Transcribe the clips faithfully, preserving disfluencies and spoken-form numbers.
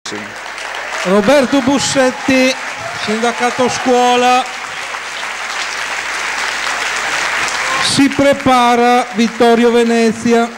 Roberto Bussetti, sindacato scuola. Si prepara Vittorio Venezia.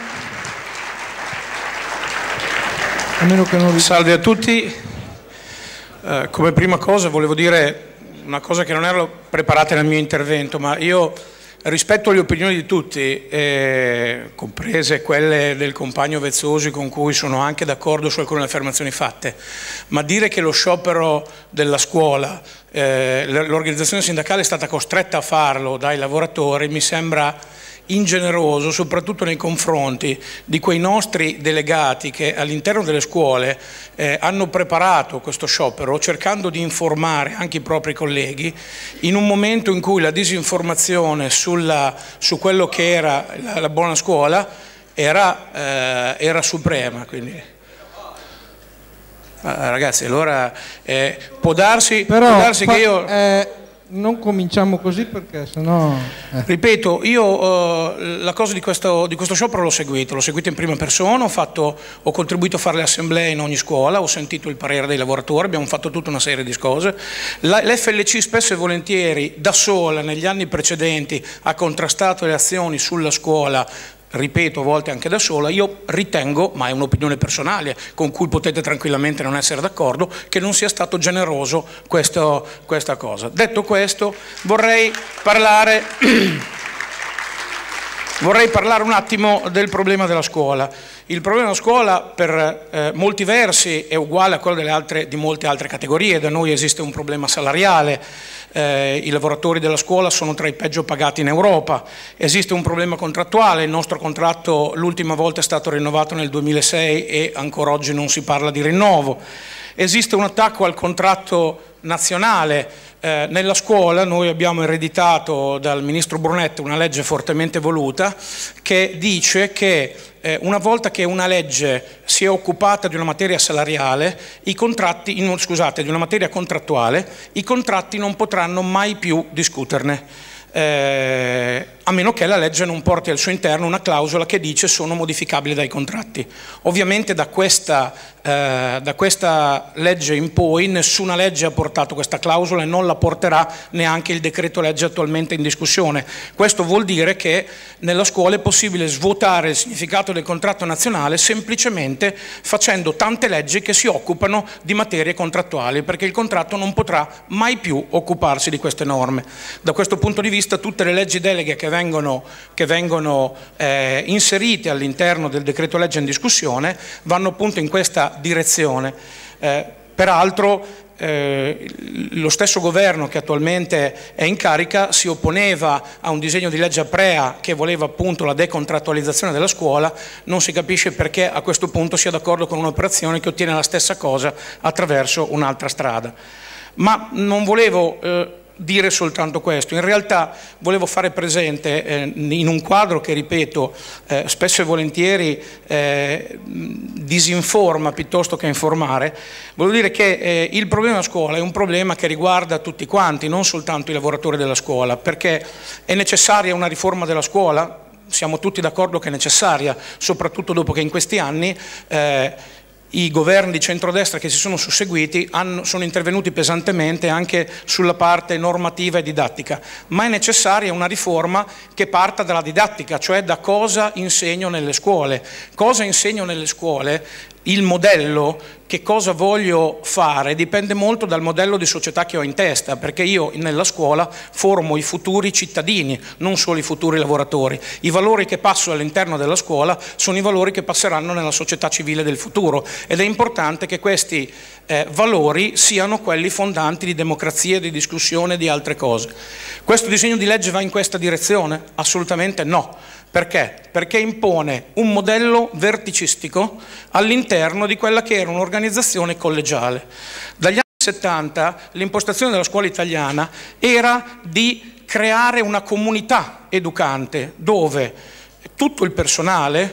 A meno che non... Salve a tutti. Eh, come prima cosa volevo dire una cosa che non ero preparata nel mio intervento, ma io rispetto alle opinioni di tutti, eh, comprese quelle del compagno Vezzosi con cui sono anche d'accordo su alcune affermazioni fatte, ma dire che lo sciopero della scuola, eh, l'organizzazione sindacale è stata costretta a farlo dai lavoratori, mi sembra ingeneroso, soprattutto nei confronti di quei nostri delegati che all'interno delle scuole eh, hanno preparato questo sciopero cercando di informare anche i propri colleghi in un momento in cui la disinformazione sulla, su quello che era la, la buona scuola era, eh, era suprema. Quindi. Ah, ragazzi, allora eh, può darsi, Però, può darsi fa, che io... Eh... Non cominciamo così perché sennò... Eh. Ripeto, io uh, la cosa di questo, di questo sciopero l'ho seguito, l'ho seguito in prima persona, ho, fatto, ho contribuito a fare le assemblee in ogni scuola, ho sentito il parere dei lavoratori, abbiamo fatto tutta una serie di cose. L'F L C spesso e volentieri da sola negli anni precedenti ha contrastato le azioni sulla scuola, ripeto, a volte anche da sola. Io ritengo, ma è un'opinione personale con cui potete tranquillamente non essere d'accordo, che non sia stato generoso questo, questa cosa. Detto questo, vorrei parlare, vorrei parlare un attimo del problema della scuola. Il problema della scuola per eh, molti versi è uguale a quello delle altre, di molte altre categorie. Da noi esiste un problema salariale, eh, i lavoratori della scuola sono tra i peggio pagati in Europa, esiste un problema contrattuale, il nostro contratto l'ultima volta è stato rinnovato nel duemilasei e ancora oggi non si parla di rinnovo, esiste un attacco al contratto nazionale. Eh, nella scuola noi abbiamo ereditato dal ministro Brunetta una legge fortemente voluta che dice che eh, una volta che una legge si è occupata di una materia salariale, i contratti, in, scusate, di una materia contrattuale, i contratti non potranno mai più discuterne. Eh, a meno che la legge non porti al suo interno una clausola che dice sono modificabili dai contratti. Ovviamente da questa, eh, da questa legge in poi nessuna legge ha portato questa clausola e non la porterà neanche il decreto legge attualmente in discussione. Questo vuol dire che nella scuola è possibile svuotare il significato del contratto nazionale semplicemente facendo tante leggi che si occupano di materie contrattuali, perché il contratto non potrà mai più occuparsi di queste norme. Da questo punto di vista tutte le leggi deleghe che vengono, che vengono eh, inserite all'interno del decreto legge in discussione vanno appunto in questa direzione. Eh, peraltro eh, lo stesso governo che attualmente è in carica si opponeva a un disegno di legge Aprea che voleva appunto la decontrattualizzazione della scuola, non si capisce perché a questo punto sia d'accordo con un'operazione che ottiene la stessa cosa attraverso un'altra strada. Ma non volevo eh, dire soltanto questo, in realtà volevo fare presente eh, in un quadro che, ripeto, eh, spesso e volentieri eh, disinforma piuttosto che informare, volevo dire che eh, il problema della scuola è un problema che riguarda tutti quanti, non soltanto i lavoratori della scuola, perché è necessaria una riforma della scuola, siamo tutti d'accordo che è necessaria, soprattutto dopo che in questi anni eh, i governi di centrodestra che si sono susseguiti hanno, sono intervenuti pesantemente anche sulla parte normativa e didattica, ma è necessaria una riforma che parta dalla didattica, cioè da cosa insegno nelle scuole. Cosa insegno nelle scuole? Il modello, che cosa voglio fare, dipende molto dal modello di società che ho in testa, perché io nella scuola formo i futuri cittadini, non solo i futuri lavoratori. I valori che passo all'interno della scuola sono i valori che passeranno nella società civile del futuro ed è importante che questi eh, valori siano quelli fondanti di democrazia, di discussione e di altre cose. Questo disegno di legge va in questa direzione? Assolutamente no. Perché? Perché impone un modello verticistico all'interno di quella che era un'organizzazione collegiale. Dagli anni settanta l'impostazione della scuola italiana era di creare una comunità educante dove tutto il personale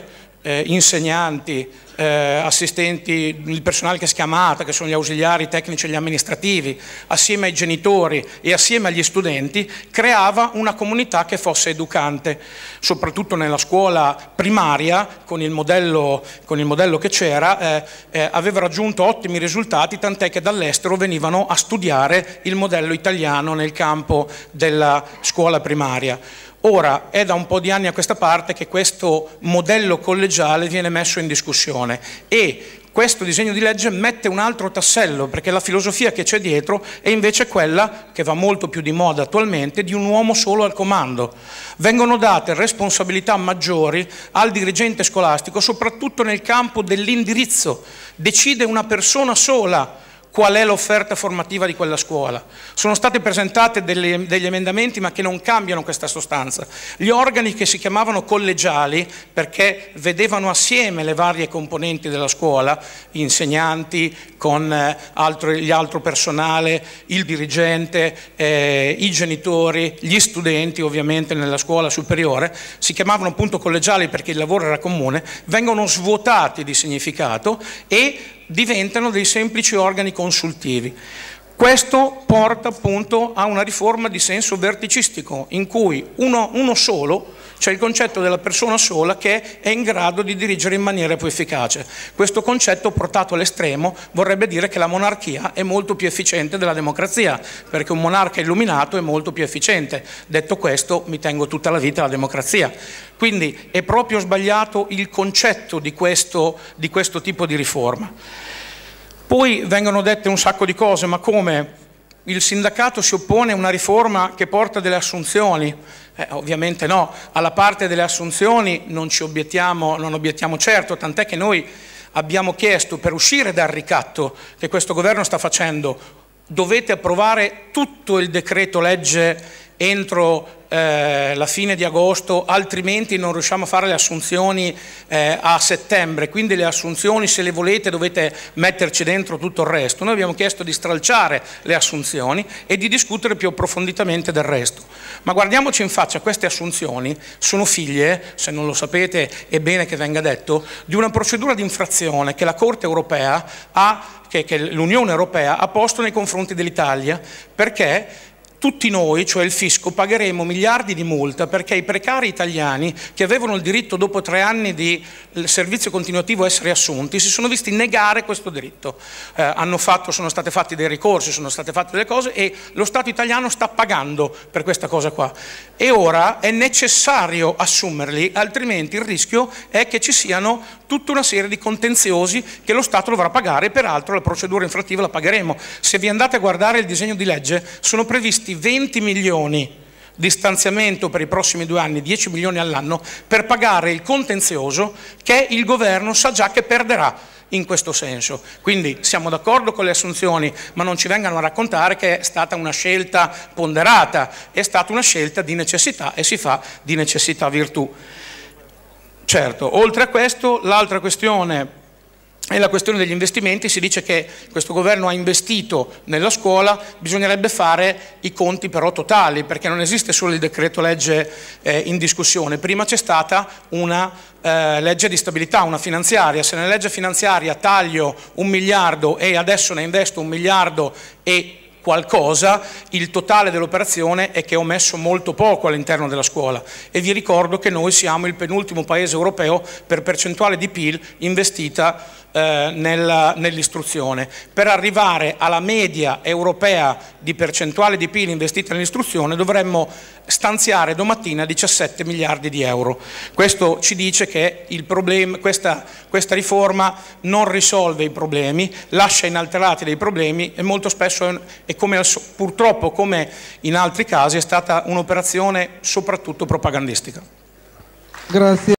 eh, insegnanti, Eh, assistenti, il personale che si chiama A T A, che sono gli ausiliari tecnici e gli amministrativi, assieme ai genitori e assieme agli studenti, creava una comunità che fosse educante, soprattutto nella scuola primaria, con il modello, con il modello che c'era, eh, eh, aveva raggiunto ottimi risultati, tant'è che dall'estero venivano a studiare il modello italiano nel campo della scuola primaria. Ora è da un po' di anni a questa parte che questo modello collegiale viene messo in discussione e questo disegno di legge mette un altro tassello, perché la filosofia che c'è dietro è invece quella, che va molto più di moda attualmente, di un uomo solo al comando. Vengono date responsabilità maggiori al dirigente scolastico, soprattutto nel campo dell'indirizzo. Decide una persona sola qual è l'offerta formativa di quella scuola. Sono state presentate delle, degli emendamenti ma che non cambiano questa sostanza. Gli organi che si chiamavano collegiali, perché vedevano assieme le varie componenti della scuola, gli insegnanti con eh, altro, gli altro personale, il dirigente, eh, i genitori, gli studenti ovviamente nella scuola superiore, si chiamavano appunto collegiali perché il lavoro era comune, vengono svuotati di significato e diventano dei semplici organi consultivi. Questo porta appunto a una riforma di senso verticistico, in cui uno, uno solo, cioè il concetto della persona sola che è in grado di dirigere in maniera più efficace. Questo concetto portato all'estremo vorrebbe dire che la monarchia è molto più efficiente della democrazia, perché un monarca illuminato è molto più efficiente. Detto questo, mi tengo tutta la vita la democrazia. Quindi è proprio sbagliato il concetto di questo, di questo tipo di riforma. Poi vengono dette un sacco di cose, ma come il sindacato si oppone a una riforma che porta delle assunzioni? Eh, ovviamente no, alla parte delle assunzioni non ci obiettiamo, non obiettiamo certo, tant'è che noi abbiamo chiesto, per uscire dal ricatto che questo governo sta facendo, dovete approvare tutto il decreto legge entro eh, la fine di agosto, altrimenti non riusciamo a fare le assunzioni eh, a settembre, quindi le assunzioni, se le volete, dovete metterci dentro tutto il resto. Noi abbiamo chiesto di stralciare le assunzioni e di discutere più approfonditamente del resto. Ma guardiamoci in faccia, queste assunzioni sono figlie, se non lo sapete è bene che venga detto, di una procedura di infrazione che la Corte europea ha, che, che l'Unione Europea ha posto nei confronti dell'Italia, perché tutti noi, cioè il fisco, pagheremo miliardi di multa perché i precari italiani che avevano il diritto dopo tre anni di servizio continuativo a essere assunti si sono visti negare questo diritto. Eh, hanno fatto, sono state fatti dei ricorsi, sono state fatte delle cose e lo Stato italiano sta pagando per questa cosa qua. E ora è necessario assumerli, altrimenti il rischio è che ci siano tutta una serie di contenziosi che lo Stato dovrà pagare, peraltro la procedura infrattiva la pagheremo. Se vi andate a guardare il disegno di legge sono previsti venti milioni di stanziamento per i prossimi due anni, dieci milioni all'anno, per pagare il contenzioso che il governo sa già che perderà in questo senso. Quindi siamo d'accordo con le assunzioni, ma non ci vengano a raccontare che è stata una scelta ponderata, è stata una scelta di necessità e si fa di necessità virtù. Certo, oltre a questo, l'altra questione è la questione degli investimenti. Si dice che questo governo ha investito nella scuola, bisognerebbe fare i conti però totali, perché non esiste solo il decreto legge eh, in discussione. Prima c'è stata una eh, legge di stabilità, una finanziaria. Se nella legge finanziaria taglio un miliardo e adesso ne investo un miliardo e qualcosa, il totale dell'operazione è che ho messo molto poco all'interno della scuola e vi ricordo che noi siamo il penultimo paese europeo per percentuale di P I L investita eh, nell'istruzione. Per arrivare alla media europea di percentuale di P I L investita nell'istruzione dovremmo stanziare domattina diciassette miliardi di euro. Questo ci dice che il problema, questa, questa riforma non risolve i problemi, lascia inalterati dei problemi e molto spesso è, è come, purtroppo come in altri casi è stata un'operazione soprattutto propagandistica. Grazie.